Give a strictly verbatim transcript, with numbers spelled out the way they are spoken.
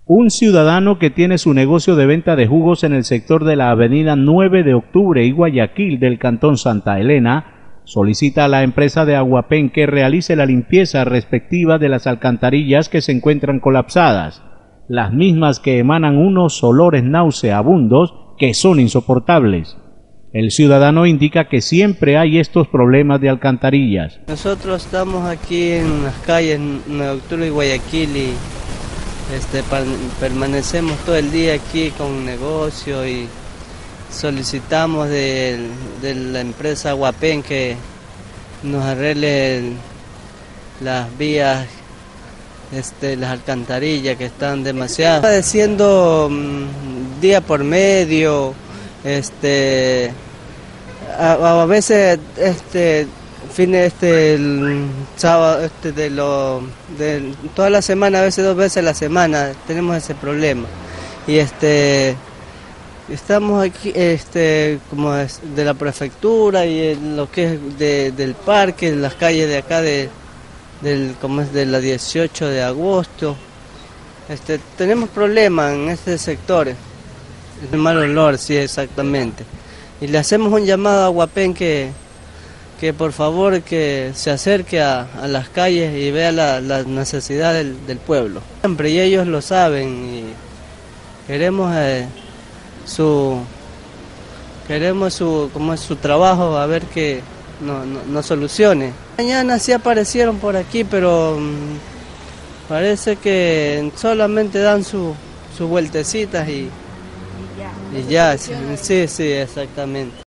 Un ciudadano que tiene su negocio de venta de jugos en el sector de la avenida nueve de octubre y Guayaquil del cantón Santa Elena solicita a la empresa de Aguapen que realice la limpieza respectiva de las alcantarillas que se encuentran colapsadas, las mismas que emanan unos olores nauseabundos que son insoportables. El ciudadano indica que siempre hay estos problemas de alcantarillas. Nosotros estamos aquí en las calles nueve de octubre y Guayaquil y este, permanecemos todo el día aquí con negocio y solicitamos de, de la empresa Aguapen que nos arregle el, las vías, este, las alcantarillas que están demasiado. Padeciendo um, día por medio, este, a, a veces este, fines este el sábado este de lo de toda la semana, a veces dos veces a la semana tenemos ese problema y este estamos aquí este como es de la prefectura y en lo que es de, del parque, en las calles de acá de del como es de la dieciocho de agosto, este tenemos problemas en este sector, el mal olor, sí, exactamente, y le hacemos un llamado a Aguapen que que por favor que se acerque a, a las calles y vea la, la necesidad del, del pueblo. Siempre, y ellos lo saben, y queremos eh, su queremos su como es su trabajo, a ver que nos no, no solucione. Mañana sí aparecieron por aquí, pero um, parece que solamente dan su sus vueltecitas y, y ya, y ya sí, sí, sí, exactamente.